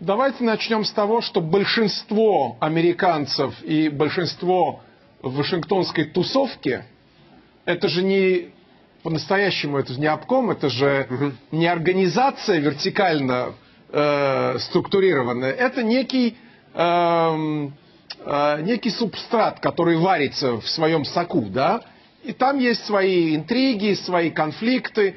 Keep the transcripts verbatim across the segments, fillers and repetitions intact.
Давайте начнем с того, что большинство американцев и большинство в вашингтонской тусовке, это же не по-настоящему, это же не обком, это же угу. не организация вертикально э, структурированная, это некий, э, э, некий субстрат, который варится в своем соку, да, и там есть свои интриги, свои конфликты,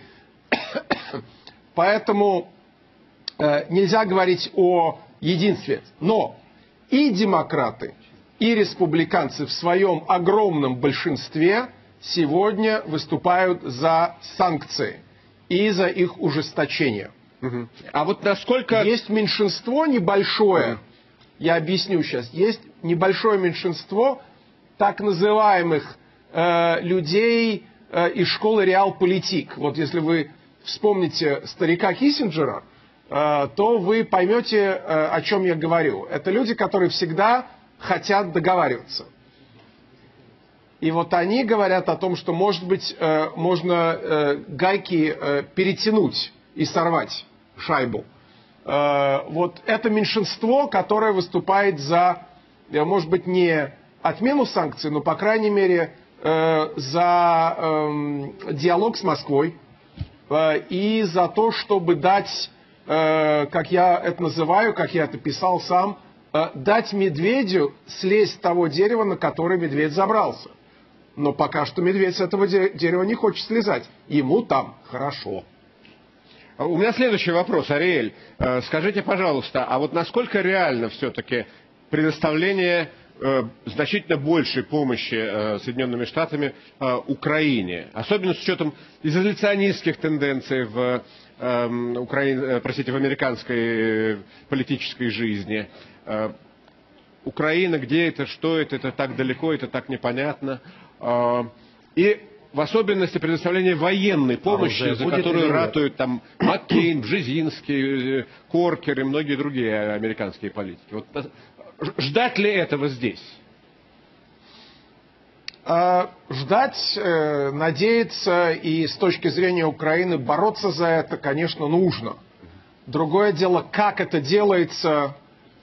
поэтому э, нельзя говорить о единстве. Но и демократы, и республиканцы в своем огромном большинстве сегодня выступают за санкции и за их ужесточение. Угу. А вот насколько... Есть меньшинство небольшое, угу. я объясню сейчас, есть небольшое меньшинство так называемых э, людей э, из школы реалполитик. Вот если вы вспомните старика Киссинджера, э, то вы поймете, э, о чем я говорю. Это люди, которые всегда хотят договариваться. И вот они говорят о том, что, может быть, э, можно э, гайки э, перетянуть и сорвать шайбу. Э, вот это меньшинство, которое выступает за, э, может быть, не отмену санкций, но, по крайней мере, э, за э, диалог с Москвой э, и за то, чтобы дать, э, как я это называю, как я это писал сам, э, дать медведю слезть с того дерева, на которое медведь забрался. Но пока что медведь с этого дерева не хочет слезать. Ему там хорошо. У меня следующий вопрос, Ариэль. Скажите, пожалуйста, а вот насколько реально все-таки предоставление э, значительно большей помощи э, Соединенными Штатами э, Украине? Особенно с учетом изоляционистских тенденций в, э, Украине, простите, в американской политической жизни. Э, Украина, где это, что это, это так далеко, это так непонятно. И в особенности предоставление военной помощи, а за которую ратуют там Маккейн, Бжезинский, Коркер и многие другие американские политики. Вот, ждать ли этого здесь? Ждать, надеяться и с точки зрения Украины бороться за это, конечно, нужно. Другое дело, как это делается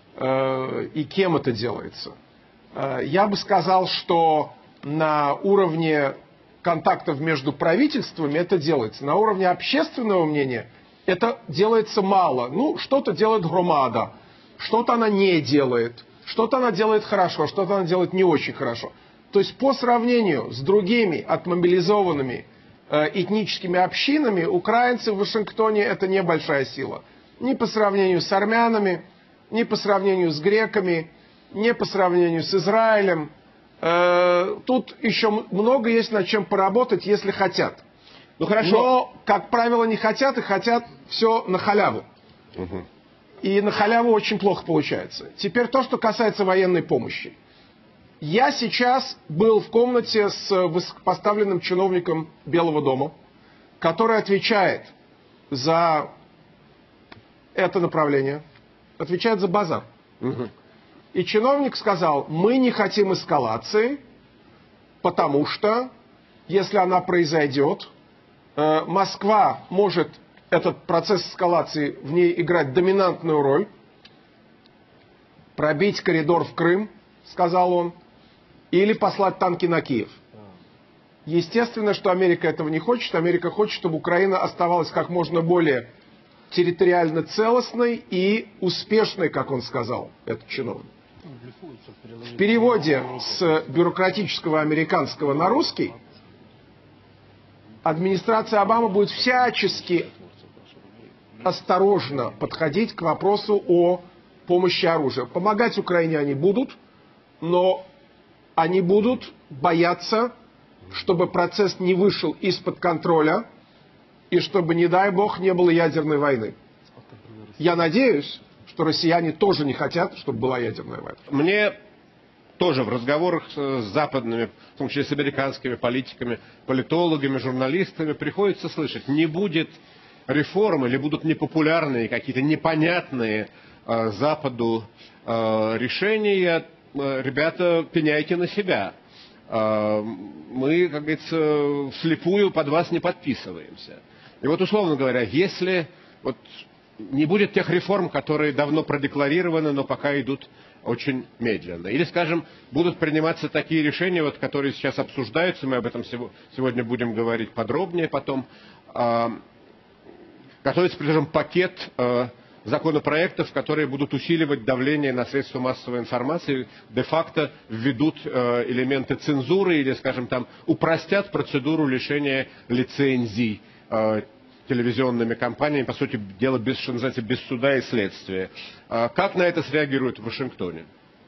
и кем это делается. Я бы сказал, что на уровне контактов между правительствами это делается. На уровне общественного мнения это делается мало. Ну, что-то делает громада, что-то она не делает, что-то она делает хорошо, что-то она делает не очень хорошо. То есть по сравнению с другими отмобилизованными э, этническими общинами, украинцы в Вашингтоне это небольшая сила. Ни по сравнению с армянами, ни по сравнению с греками, ни по сравнению с Израилем. Тут еще много есть над чем поработать, если хотят. Ну хорошо. Но, как правило, не хотят и хотят все на халяву. Угу. И на халяву очень плохо получается. Теперь то, что касается военной помощи. Я сейчас был в комнате с высокопоставленным чиновником Белого дома, который отвечает за это направление, отвечает за базар. Угу. И чиновник сказал, мы не хотим эскалации, потому что, если она произойдет, Москва может этот процесс эскалации в ней играть доминантную роль, пробить коридор в Крым, сказал он, или послать танки на Киев. Естественно, что Америка этого не хочет. Америка хочет, чтобы Украина оставалась как можно более территориально целостной и успешной, как он сказал, этот чиновник. В переводе с бюрократического американского на русский администрация Обамы будет всячески осторожно подходить к вопросу о помощи оружия. Помогать Украине они будут, но они будут бояться, чтобы процесс не вышел из-под контроля и чтобы, не дай бог, не было ядерной войны. Я надеюсь, что россияне тоже не хотят, чтобы была ядерная война. Мне тоже в разговорах с западными, в том числе с американскими политиками, политологами, журналистами, приходится слышать, не будет реформ или будут непопулярные, какие-то непонятные э, Западу э, решения, э, ребята, пеняйте на себя. Э, мы, как говорится, вслепую под вас не подписываемся. И вот, условно говоря, если... Вот, не будет тех реформ, которые давно продекларированы, но пока идут очень медленно. Или, скажем, будут приниматься такие решения, вот, которые сейчас обсуждаются, мы об этом сегодня будем говорить подробнее потом. Готовится, скажем, пакет законопроектов, которые будут усиливать давление на средства массовой информации, де-факто введут элементы цензуры или, скажем, там, упростят процедуру лишения лицензий телевизионными компаниями, по сути дела, без, что называется, без суда и следствия. Как на это среагируют в Вашингтоне?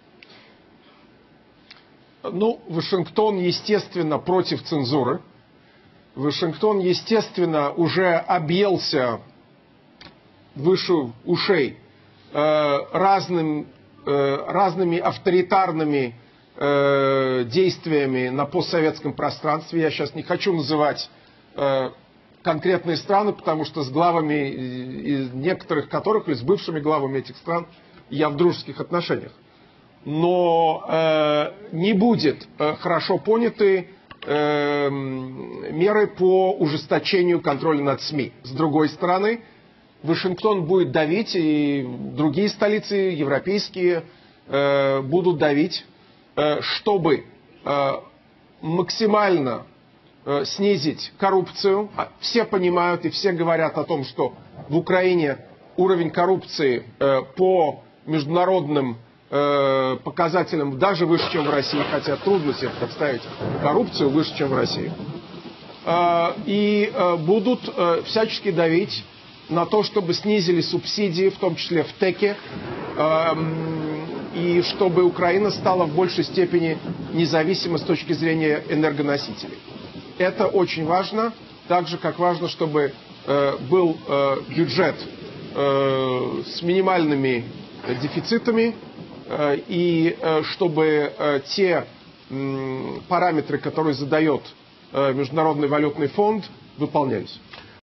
Ну, Вашингтон, естественно, против цензуры. Вашингтон, естественно, уже объелся выше ушей э, разным, э, разными авторитарными э, действиями на постсоветском пространстве. Я сейчас не хочу называть э, конкретные страны, потому что с главами, из некоторых которых, или с бывшими главами этих стран, я в дружеских отношениях. Но э, не будет э, хорошо поняты э, меры по ужесточению контроля над СМИ. С другой стороны, Вашингтон будет давить, и другие столицы европейские э, будут давить, э, чтобы э, максимально э, снизить коррупцию. Все понимают и все говорят о том, что в Украине уровень коррупции э, по международным э, показателям даже выше, чем в России, хотя трудно себе представить коррупцию выше, чем в России. Э, и э, будут э, всячески давить на то, чтобы снизили субсидии, в том числе в ТЭКе, э, и чтобы Украина стала в большей степени независима с точки зрения энергоносителей. Это очень важно, так же, как важно, чтобы э, был э, бюджет э, с минимальными дефицитами, э, и э, чтобы э, те э, параметры, которые задает э, Международный валютный фонд, выполнялись.